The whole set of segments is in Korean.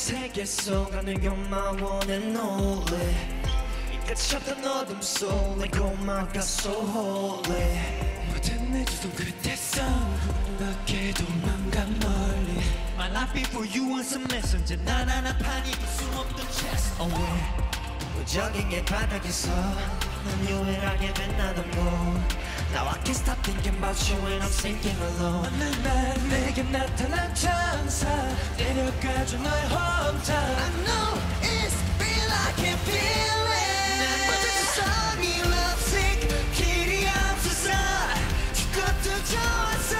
세계 속 안에 you're my one and only 이 끝이 없던 어둠 속 내 고마가 so holy 모든 내 두 손 끝에서 눈앞에 도망가 멀리 My life before you was a messenger 난 하나판이 수 없던 chess away 무적인 게 바닥에서 난 유일하게 빛나던 곳 Now I can't stop thinking about you when I'm sinking alone 어느 날 내게 나타난 천사 데려가줘 너의 hometown I know it's real I can feel it 난 먼저 세상이 lovesick 길이 없어서 죽어도 좋았어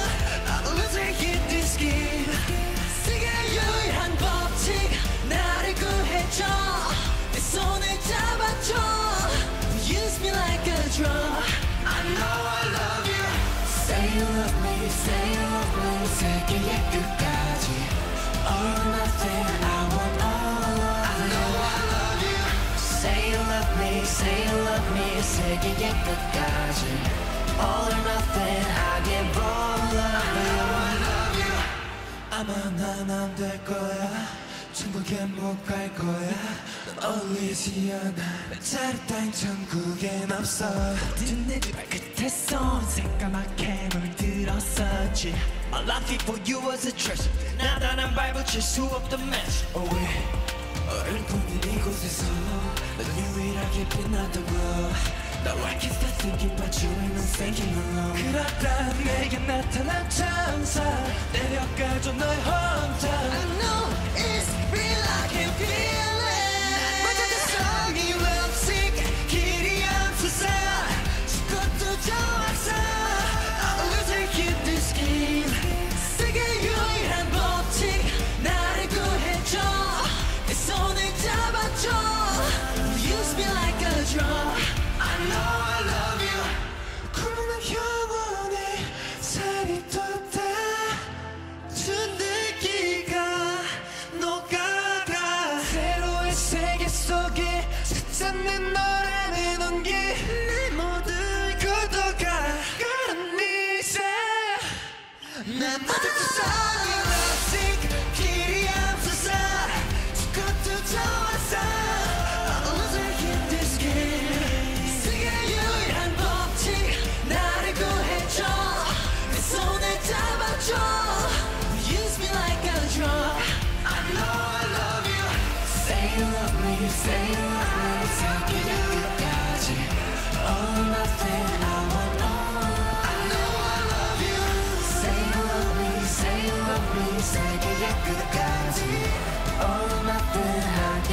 I will take it this game 세계 유일한 법칙 나를 구해줘 내 손을 잡아줘 Use me like a drum I know I love you Say you love me, say you love me 세계의 끝까지 All or nothing, I want all of I know I love you Say you love me, say you love me 세계의 끝까지 All or nothing, I give all of I know I love you 아마 난 안 될 거야 천국에 못 갈 거야 어울리지 않아 배탈이 따윈 천국엔 없어 모든 내 두 발끝에서 새까맣게 물들었었지 My life before you was a treasure 나다란 발붙일 수 없던 match Away 어른뿐인 이곳에서 넌 유일하게 빛나던 거 Now I can't stop thinking about you and I'm thinking alone 그러다 내게 나타난 천사 내려가줘 너의 hometown I know it's real I can feel it 난 먼저 세상이 lovesick 길이 없어서 죽어도 좋았어 I will take it this game 세계 유일한 법칙 나를 구해줘 내 손을 잡아줘 Use me like a drum I know I love you 그러나 영원히 살이 돋아 준 느끼가 녹아가 새로운 세계 속에 찾는 너라는 온기 내 모든 구도가 그런 이제 난 모든 세상이 lovesick 길이 없어서 죽어도 좋았어 I will take it this game 세계 유일한 법칙 나를 구해줘 내 손을 잡아줘 Use me like a drum I know I love you Say you love me, say you love me 세계의 끝까지 All or nothing, I want all I know I love you Say you love me, say you love me 세계의 끝까지 All or nothing, I